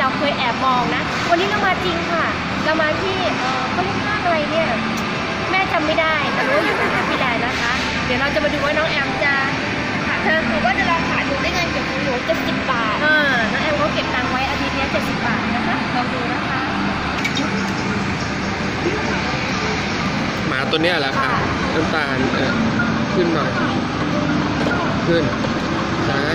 เราเคยแอบมองนะวันนี้เรามาจริงค่ะเรามาที่เขาเรียกห้างอะไรเนี่ยแม่จำไม่ได้แต่รู้ว่าอยู่ที่แฮปปี้แลนด์นะคะเดี๋ยวเราจะมาดูว่าน้องแอมจะเธอถือว่าจะลองขายดูได้เงินเก็บของหนู70 บาทน้องแอมเขาเก็บตังค์ไว้อาทิตย์นี้70 บาทนะคะลองดูนะคะหมาตัวเนี้ยแหละค่ะน้ำตาลขึ้นหน่อยขึ้นซ้าย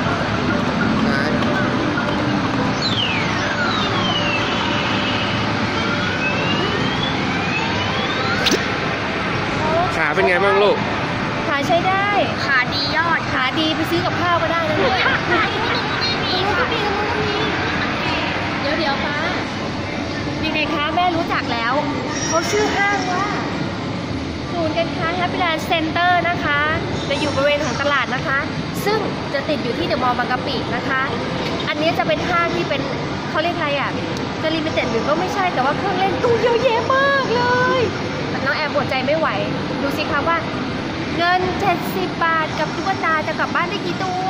ขาเป็นไงบ้างลูกขาใช้ได้ขาดียอดขาดีไปซื้อกับข้าวก็ได้นะลูกขาดีไม่มีค่ะเดี๋ยวป้าเด็กๆคะแม่รู้จักแล้วเขาชื่อห้างว่าศูนย์การค้าแฮปปี้แลนด์เซ็นเตอร์นะคะจะอยู่บริเวณของตลาดนะคะซึ่งจะติดอยู่ที่เดอะมอลล์บางกะปินะคะอันนี้จะเป็นห้างที่เป็นเขาเรียกอะไรอ่ะจะลิมิเต็ดหรือก็ไม่ใช่แต่ว่าเครื่องเล่นตู้เยอะแยะมากเลยน้องแอมอดใจไม่ไหวดูสิคะว่าเงิน70 บาทกับตุ๊กตาจะกลับบ้านได้กี่ตัว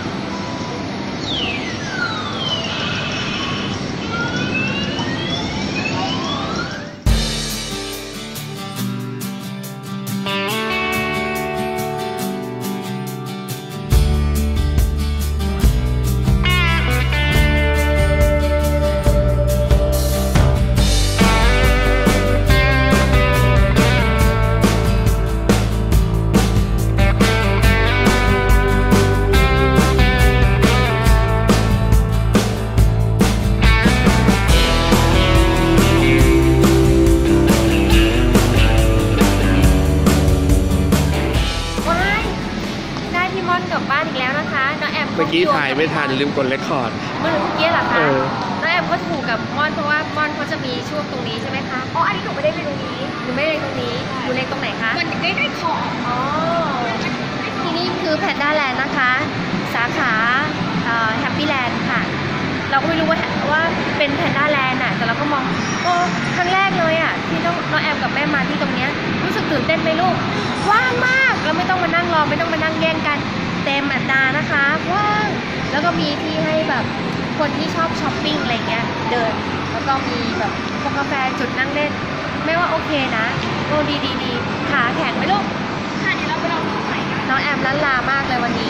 กลับบ้านอีกแล้วนะคะน้องแอมเมื่อกี้ถ่ายไม่ทันลืมกดเรคคอร์ดเมื่อกี้เหรอคะน้องแอมก็ถูกกับม่อนเพราะว่าม่อนเขาจะมีช่วงตรงนี้ใช่ไหมคะอ๋ออันนี้หนูไม่ได้เรียนตรงนี้หนูไม่ได้เรียนตรงนี้หนูเรียนตรงไหนคะมันใกล้ๆขอบอ๋อที่นี่คือแพนด้าแลนด์นะคะสาขาแฮปปี้แลนด์ค่ะเราก็ไม่รู้ว่าเป็นแพนด้าแลนด์อ่ะแต่เราก็มองโอ้ครั้งแรกเลยอ่ะที่น้องแอมกับแม่มาที่ตรงเนี้ยรู้สึกตื่นเต้นไหมลูกว่างมากแล้วไม่ต้องมานั่งรอไม่ต้องมานั่งแย่งกันเต็มอัตรานะคะว่างแล้วก็มีที่ให้แบบคนที่ชอบช้อปปิ้งอะไรเงี้ยเดินแล้วก็มีแบบพวกกาแฟจุดนั่งเล่นไม่ว่าโอเคนะโอ้ดีขาแข็งไหมลูกค่ะเดี๋ยวเราไปลองดูใหม่น้องแอมล้านลามากเลยวันนี้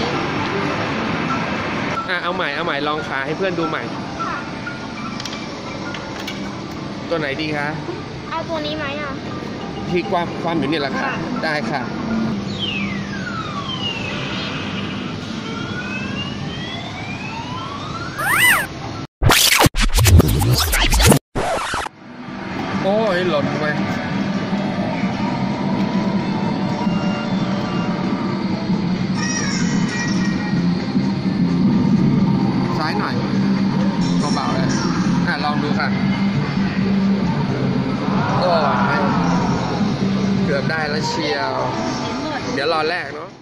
เอาใหม่ลองขาให้เพื่อนดูใหม่ตัวไหนดีคะเอาตัวนี้ไหมอ่ะที่ความอยู่นี่แหละค่ะได้ค่ะโอ้ยหล่นไปซ้ายหน่อยเบาๆเลยลองดูค่ะโอ้ยเกือบได้แล้วเชียวเดี๋ยวรอแรกเนาะ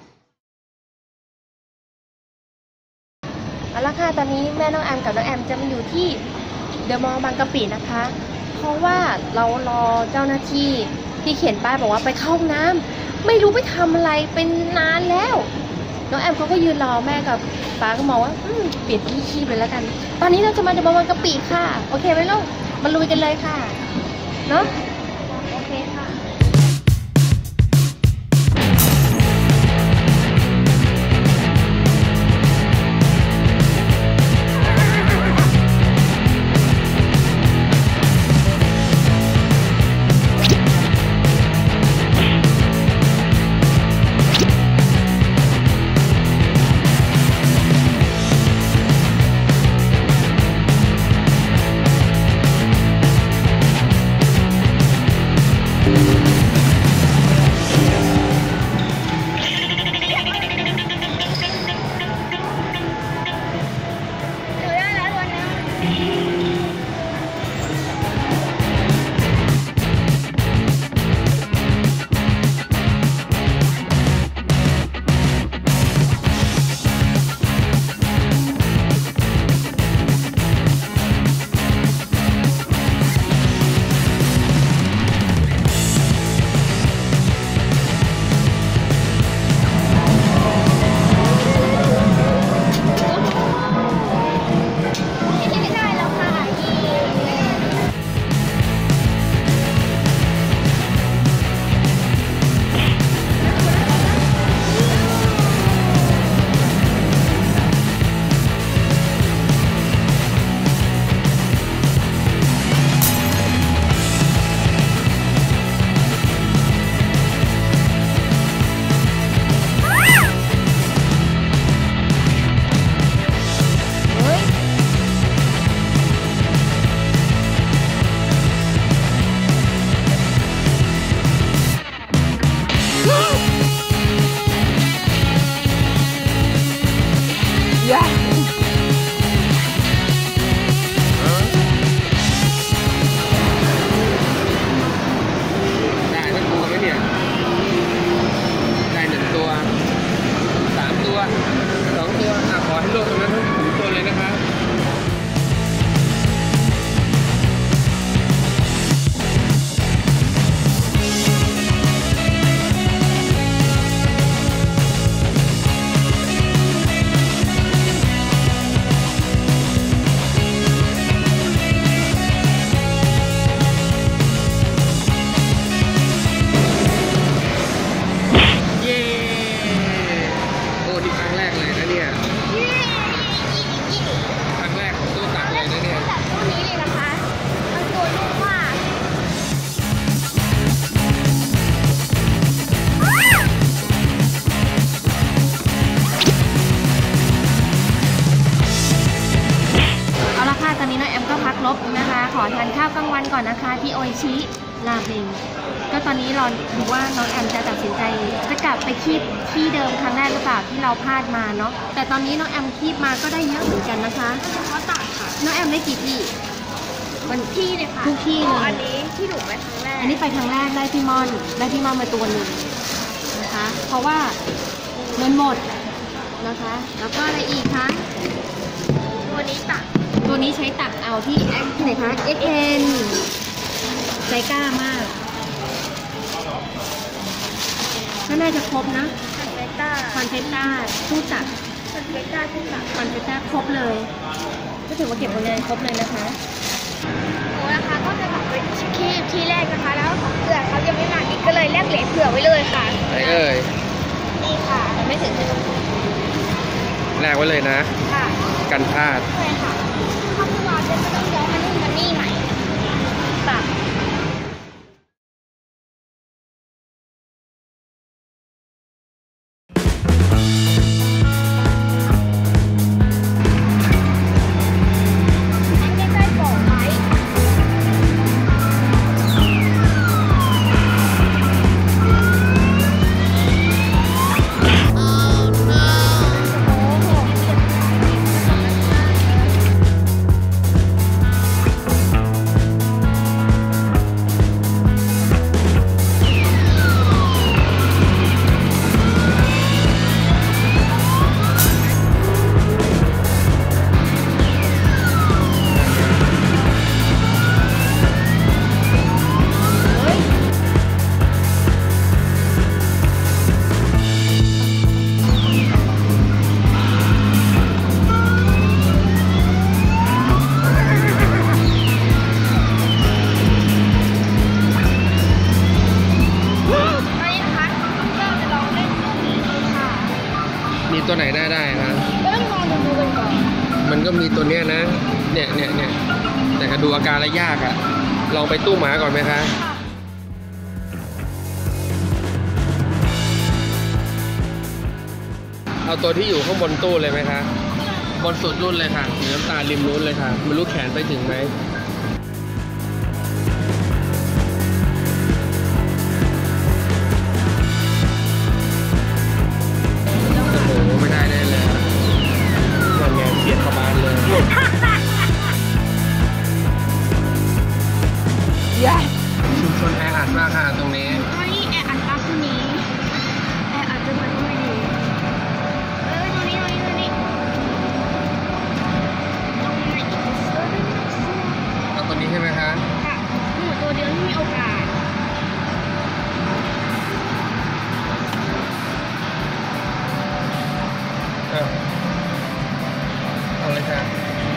เอาละค่ะตอนนี้แม่น้องแอมกับน้องแอมจะมาอยู่ที่เดอะมอลล์บางกะปินะคะเพราะว่าเรารอเจ้าหน้าที่ที่เขียนป้ายบอกว่าไปเข้าห้องน้ำไม่รู้ไปทำอะไรเป็นนานแล้วน้องแอมเขาก็ยืนรอแม่กับป้าก็มองว่าเปลี่ยนที่คีบเลยแล้วกันตอนนี้เราจะมาเดอะมอลล์บางกะปิค่ะโอเคไหมลูกมาลุยกันเลยค่ะเนาะโอเคค่ะก่อนนะคะที่โออิชิราเมงก็ตอนนี้รอดูว่าน้องแอมจะตัดสินใจจะกลับไปคีบที่เดิมครั้งแรกหรือเปล่าที่เราพลาดมาเนาะแต่ตอนนี้น้องแอมคีบมาก็ได้เยอะเหมือนกันนะคะเพราะต่างค่ะน้องแอมได้กี่ที่มันที่เลยค่ะทุกที่เลยอันนี้ที่หนูไปครั้งแรกอันนี้ไปครั้งแรกได้พี่ม่อนมาตัวหนึ่งนะคะเพราะว่าเงินหมดนะคะแล้วก็อะไรอีกคะตัวนี้ตักตัวนี้ใช้ตักเอาที่ไหนคะ XN ใจกล้ามากก็น่าจะครบนะคอนเฟตต้าตู้ตักคอนเฟตต้าครบเลยก็ถือว่าเก็บบริเวณครบเลยนะคะโอ้นะคะก็จะแบบไปคีบที่แรกนะคะแล้วเผื่อเขายังไม่มาอีกก็เลยแลกเหรียญเผื่อไว้เลยค่ะไหนเอ่ยนี่ค่ะไม่ถึงแลกไว้เลยนะค่ะกันพลาดใช่ค่ะถ้าคุณรอจะต้องย้อนมานี่ใหม่ตักตัวไหนได้ครับก็ต้องลองดูกันก่อนมันก็มีตัวเนี้ยนะเนี่ยแต่ก็ดูอาการแล้วยากอะลองไปตู้หมาก่อนไหมคะเอาตัวที่อยู่ข้างบนตู้เลยไหมคะบนสุดรุ่นเลยค่ะสีน้ำตาลริมนู้นเลยค่ะไม่รู้แขนไปถึงไหมชุมชนแออัดมากค่ะตรงนี้แออัดมากที่นี้แออัดจนมันไม่ดีตัวนี้เอาตัวนี้ใช่ไหมคะค่ะหนูตัวเดียวที่มีโอกาสเอาเลยค่ะ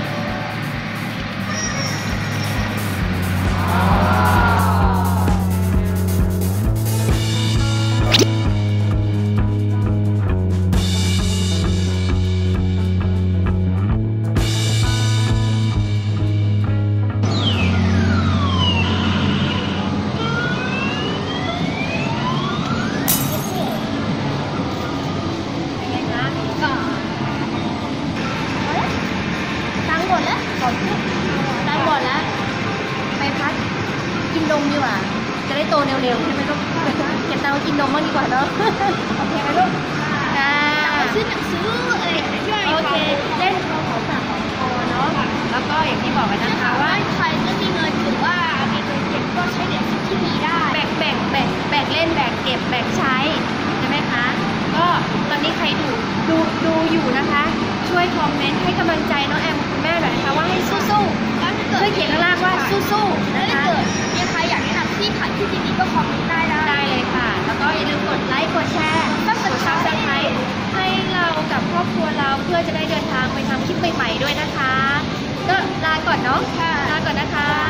กินนมดีกว่าจะได้โตเร็วๆใช่ไหมลูกเก็บตังค์กินนมบ้างดีกว่าเนาะโอเคไหมลูกซื้อหนังสืออะไรช่วยโอเคเล่นของฝากของคอเนาะแล้วก็อย่างที่บอกกันนะคะว่าใครไม่มีเงินหรือว่ามีเงินเก็บก็ใช้เหรียญที่มีได้แบ่งเล่นแบ่งเก็บใช้ใช่ไหมคะก็ตอนนี้ใครดูอยู่นะคะช่วยคอมเมนต์ให้กำลังใจน้องแอมคุณแม่หน่อยนะคะว่าให้สู้ๆช่วยเขียนข้างล่างว่าสู้ๆนะคะ มีใครอยากแนะนำที่ขายที่ดีๆก็คอมเมนต์ได้เลยค่ะแล้วก็อย่าลืมกดไลค์กดแชร์กดSubscribeให้เรากับครอบครัวเราเพื่อจะได้เดินทางไปทำคลิปใหม่ๆด้วยนะคะก็ลาก่อนเนาะลาก่อนนะคะ